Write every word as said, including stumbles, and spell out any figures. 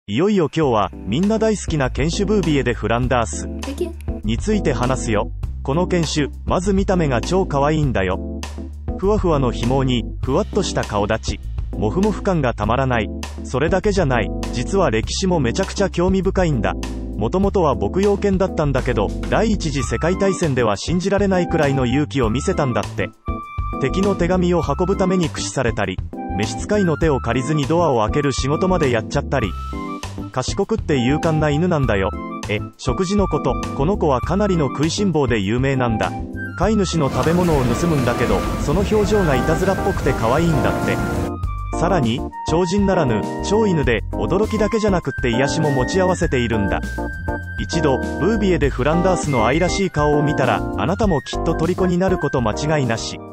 いよいよ今日はみんな大好きな犬種ブービエ・デ・フランダースについて話すよ。この犬種、まず見た目が超可愛いんだよ。ふわふわの紐にふわっとした顔立ち、モフモフ感がたまらない。それだけじゃない、実は歴史もめちゃくちゃ興味深いんだ。もともとは牧羊犬だったんだけど、第一次世界大戦では信じられないくらいの勇気を見せたんだって。敵の手紙を運ぶために駆使されたり、召使いの手を借りずにドアを開ける仕事までやっちゃったり。賢くって勇敢な犬なんだよ。え、食事のこと、この子はかなりの食いしん坊で有名なんだ。飼い主の食べ物を盗むんだけど、その表情がいたずらっぽくて可愛いんだって。さらに、超人ならぬ、超犬で、驚きだけじゃなくって癒しも持ち合わせているんだ。一度、ブービエ・デ・フランダースの愛らしい顔を見たら、あなたもきっと虜になること間違いなし。